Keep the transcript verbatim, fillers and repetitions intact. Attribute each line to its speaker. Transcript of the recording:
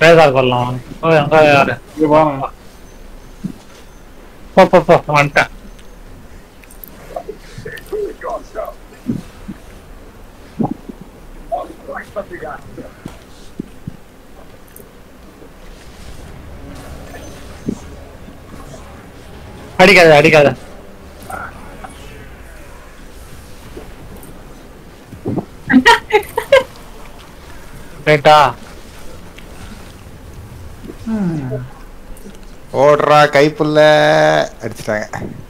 Speaker 1: பேசார் கொள்ளலாம். ஓ எங்க யாரு
Speaker 2: இங்க போங்க.
Speaker 1: போ போ போ வந்துட்டேன். அடிக்காத அடிக்காத. ரைட்டா
Speaker 3: ஓடுறா கைப்புள்ள அடிச்சிட்டாங்க.